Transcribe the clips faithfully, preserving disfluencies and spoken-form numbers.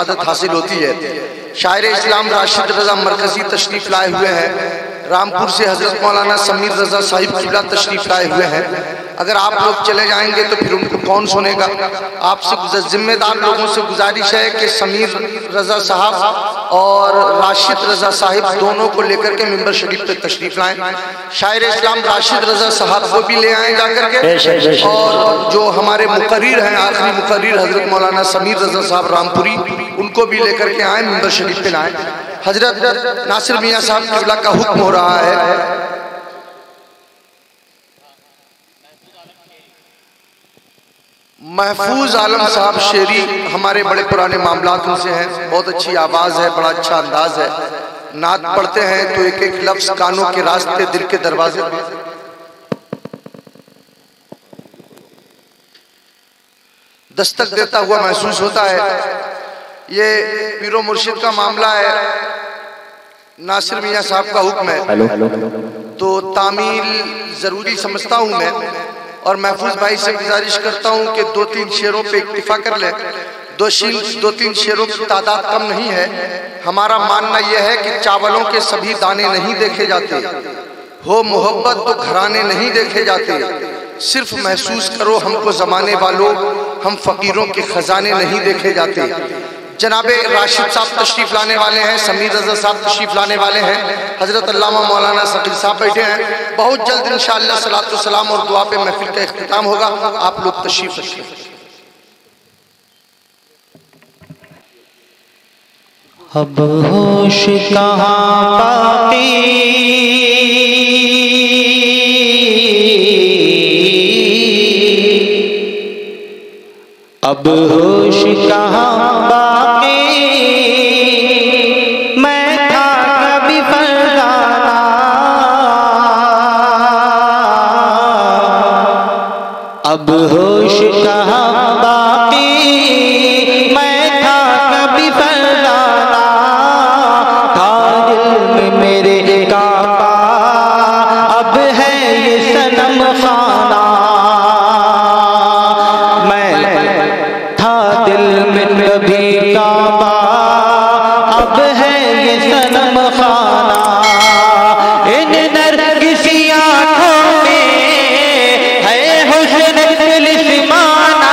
शहादत हासिल होती है। शायर इस्लाम राशिद रजा मरकजी तशरीफ लाए हुए हैं। रामपुर से हजरत मौलाना समीर रजा साहिब किबला तशरीफ लाए हुए हैं। अगर आप लोग चले जाएंगे तो फिर उनको कौन सुनेगा। आपसे जिम्मेदार लोगों से गुजारिश है कि समीर रजा साहब और राशिद रजा साहिब दोनों को लेकर के मिंबर शरीफ पे तशरीफ लाएं। शायर इस्लाम राशिद रजा साहब को भी ले आए जाकर के, और जो हमारे मुकर्रिर हैं, आखिरी मुकर्रिर हजरत मौलाना समीर रजा साहब रामपुरी, उनको भी लेकर के आए, मिंबर शरीफ पे लाएं। हजरत नासिर मियाँ साहब किबला का हुक्म हो रहा है। महफूज आलम साहब शेरी हमारे बड़े पुराने मामलात उनसे हैं, बहुत अच्छी आवाज़ है, बड़ा अच्छा अंदाज है। नात पढ़ते हैं तो एक एक लफ्ज कानों के रास्ते, दिल के दरवाजे दस्तक देता हुआ महसूस होता है। ये पीरो मुर्शिद का मामला है, नासिर मियाँ साहब का हुक्म है, तो तामील ज़रूरी समझता हूँ मैं, और महफूज भाई से गुजारिश करता हूँ कि दो तीन शेरों पे इक्तिफा कर ले। दो शील दो तीन शेरों की तादाद कम नहीं है। हमारा मानना यह है कि चावलों के सभी दाने नहीं देखे जाते, हो मोहब्बत तो घराने नहीं देखे जाते। सिर्फ महसूस करो हमको ज़माने वालों, हम फ़कीरों के ख़जाने नहीं देखे जाते। जनाबे राशिद साहब तशरीफ लाने वाले हैं, समीर रजा साहब तशरीफ लाने वाले हैं, हजरत अल्लामा मौलाना सकील साहब बैठे हैं। बहुत जल्द इंशाअल्लाह सलात व सलाम और दुआ पे महफिल का इख्तिताम होगा। आप लोग तशरीफ रखिए। अब होश कहाँ बाकी, अब होश कहाँ बाकी, मैं था कभी फरजाना, अब होश कहाँ बाकी, मैं था कभी फरजाना, था दिल में मेरे काबा, अब है ये सनम खाना, कभी काबा, अब है ये सनम खाना। इन नरगिसी आँखों में है हुस्न तिलिस्माना,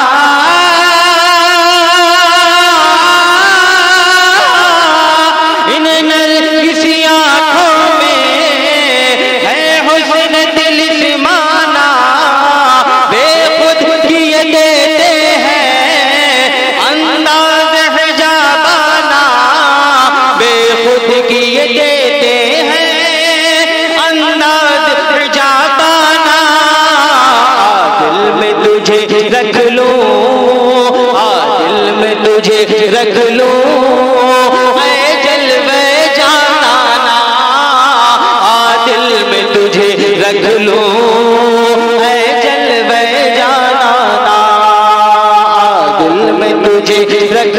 इन नरगिसी आँखों में है हुस्न तिलिस्माना, बेखुद किए देते हैं अंदाज़ हिजाबाना, बेखुद किए देते हैं अंदाज़ हिजाबाना। दिल में तुझे रख लूं, दिल में तुझे रख लूं, ऐ जलवे जाना, दिल में तुझे रख लूं, ऐ जलवे जाना, दिल में तुझे रख।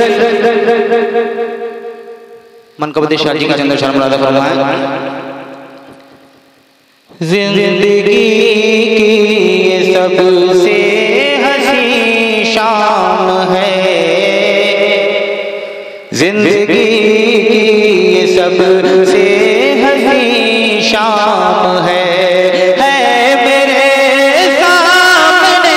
मनकबत शाह जी का चंद्र शर्म मुरादा फरमाएं। जिंदगी की ये सबसे हसी शाम है, जिंदगी की ये सबसे हसी शाम है, है मेरे सामने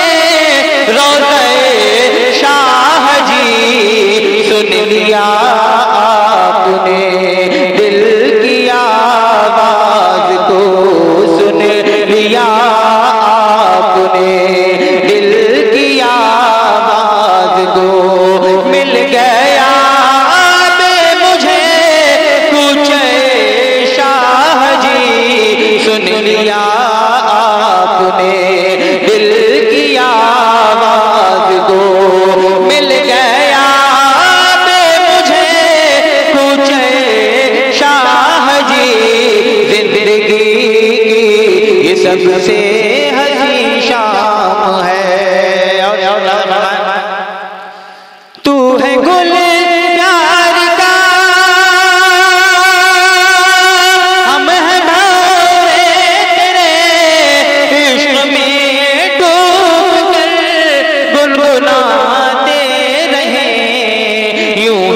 रोज़े शाह जी, सुन लिया आपने दिल की आवाज को, सुन लिया आपने दिल की आवाज को, मिल गया बे मुझे कुछ शाह जी, सुन लिया आपने दिल की आवाज को, मिल गया बे मुझे कुछ शाह जी, जिंदगी की ये सबसे हसी शाम है। तू है गुल प्यार का, हम हैं भौरे तेरे इश्क में डूब कर गुनगुनाते रहे, यूं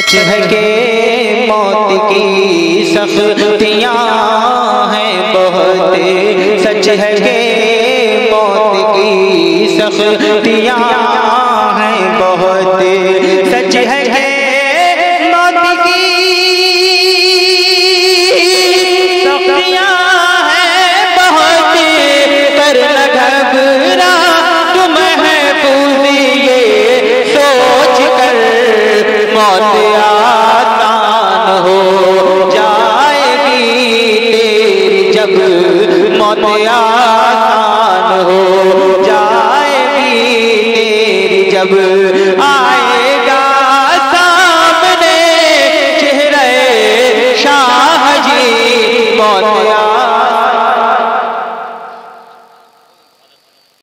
सच है कि मौत की सख्तियाँ हैं बहुत, सच है कि मौत की सख्तियाँ हैं बहुत, सच है कि मौत की सख्तियाँ हैं बहुत। कर न घबरा तुम महफूज ये सोच कर, मौत आसान हो जाएगी तेरी जब, मौत आसान हो जाएगी तेरी जब, आए